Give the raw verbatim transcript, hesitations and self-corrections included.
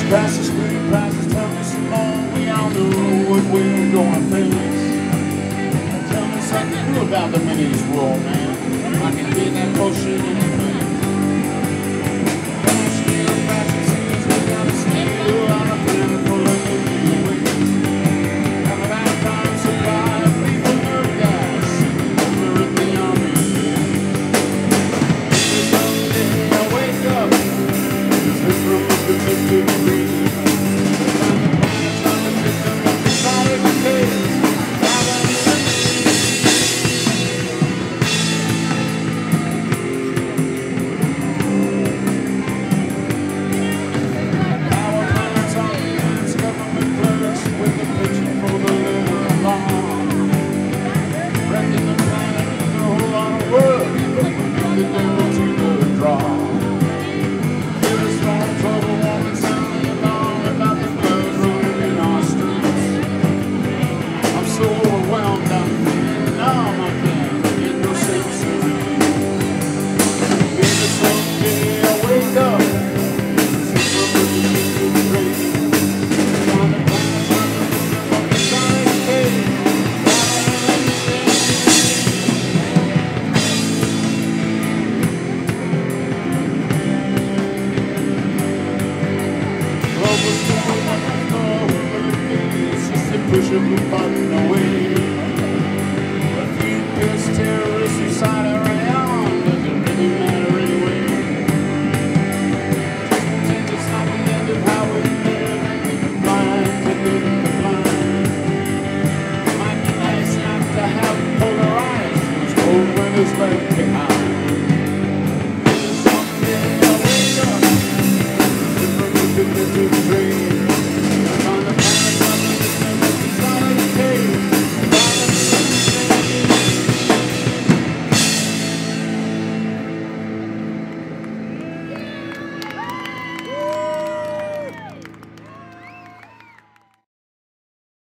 Past the street, past the tell me some more. We all know what we're gonna face. Tell me something new about the Mideast world, man. I can hear that bullshit in your face. Push a button away.